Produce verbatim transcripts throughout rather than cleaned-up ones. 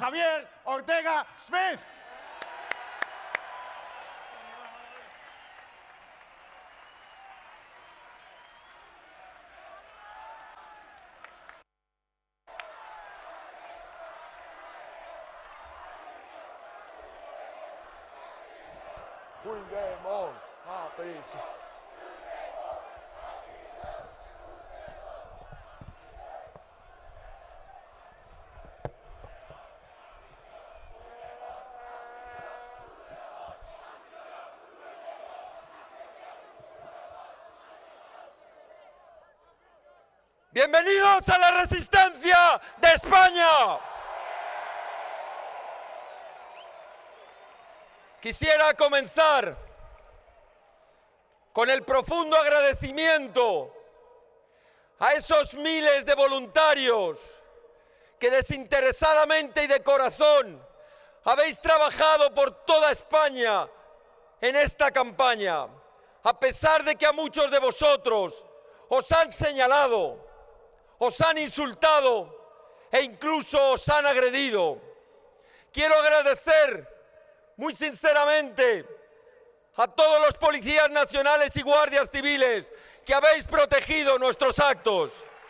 Javier Ortega Smith. Puigdemont, a prisa. Bienvenidos a la resistencia de España. Quisiera comenzar con el profundo agradecimiento a esos miles de voluntarios que desinteresadamente y de corazón habéis trabajado por toda España en esta campaña, a pesar de que a muchos de vosotros os han señalado, os han insultado e incluso os han agredido. Quiero agradecer muy sinceramente a todos los policías nacionales y guardias civiles que habéis protegido nuestros actos.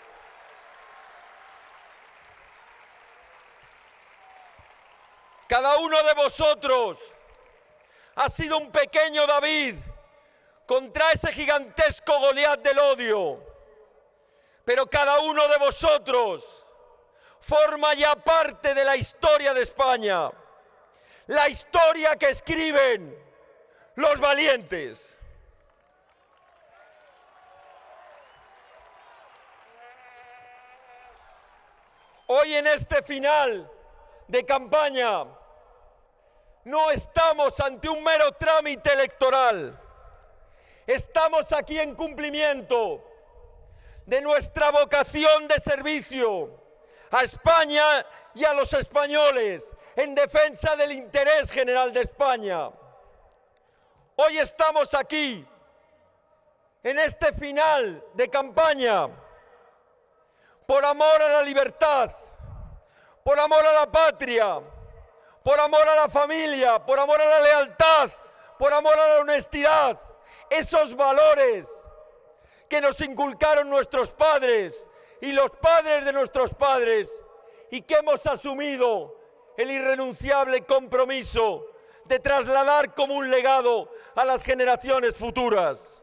Cada uno de vosotros ha sido un pequeño David contra ese gigantesco Goliat del odio. Pero cada uno de vosotros forma ya parte de la historia de España. La historia que escriben los valientes. Hoy en este final de campaña no estamos ante un mero trámite electoral. Estamos aquí en cumplimiento de nuestra vocación de servicio a España y a los españoles, en defensa del interés general de España. Hoy estamos aquí, en este final de campaña, por amor a la libertad, por amor a la patria, por amor a la familia, por amor a la lealtad, por amor a la honestidad, esos valores que nos inculcaron nuestros padres y los padres de nuestros padres y que hemos asumido el irrenunciable compromiso de trasladar como un legado a las generaciones futuras.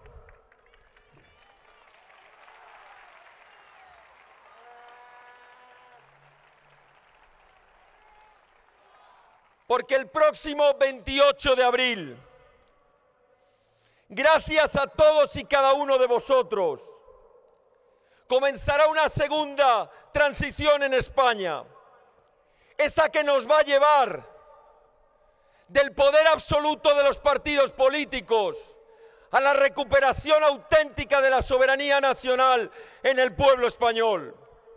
Porque el próximo veintiocho de abril, gracias a todos y cada uno de vosotros, comenzará una segunda transición en España. Esa que nos va a llevar del poder absoluto de los partidos políticos a la recuperación auténtica de la soberanía nacional en el pueblo español.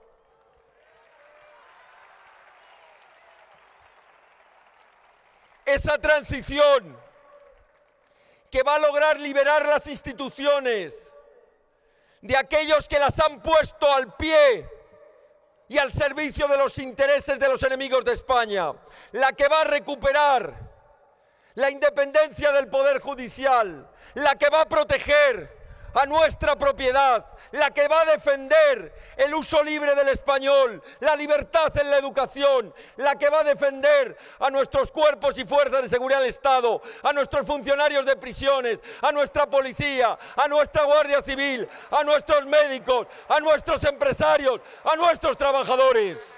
Esa transición que va a lograr liberar las instituciones de aquellos que las han puesto al pie y al servicio de los intereses de los enemigos de España, la que va a recuperar la independencia del Poder Judicial, la que va a proteger a nuestra propiedad, la que va a defender el uso libre del español, la libertad en la educación, la que va a defender a nuestros cuerpos y fuerzas de seguridad del Estado, a nuestros funcionarios de prisiones, a nuestra policía, a nuestra Guardia Civil, a nuestros médicos, a nuestros empresarios, a nuestros trabajadores.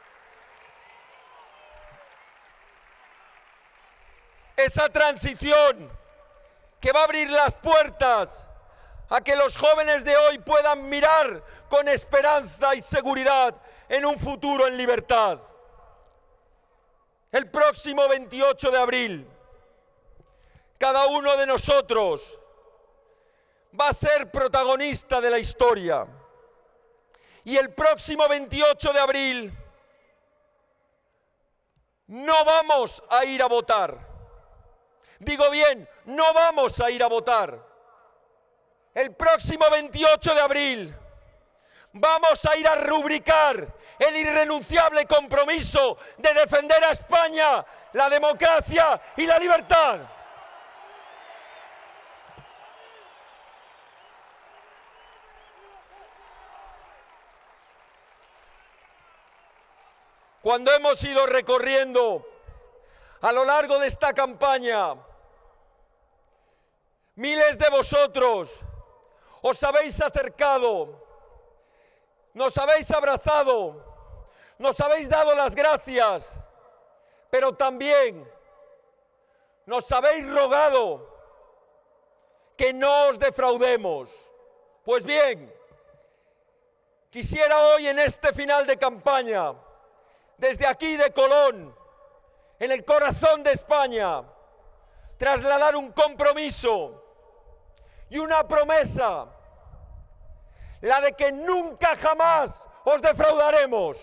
Esa transición que va a abrir las puertas a que los jóvenes de hoy puedan mirar con esperanza y seguridad en un futuro en libertad. El próximo veintiocho de abril, cada uno de nosotros va a ser protagonista de la historia. Y el próximo veintiocho de abril no vamos a ir a votar. Digo bien, no vamos a ir a votar. El próximo veintiocho de abril vamos a ir a rubricar el irrenunciable compromiso de defender a España, la democracia y la libertad. Cuando hemos ido recorriendo a lo largo de esta campaña, miles de vosotros os habéis acercado, nos habéis abrazado, nos habéis dado las gracias, pero también nos habéis rogado que no os defraudemos. Pues bien, quisiera hoy en este final de campaña, desde aquí de Colón, en el corazón de España, trasladar un compromiso y una promesa, la de que nunca jamás os defraudaremos.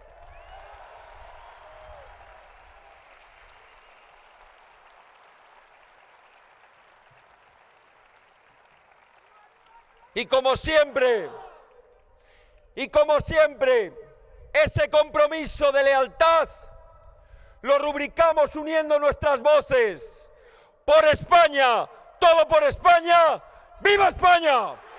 Y como siempre, y como siempre, ese compromiso de lealtad lo rubricamos uniendo nuestras voces. Por España, todo por España, ¡viva España!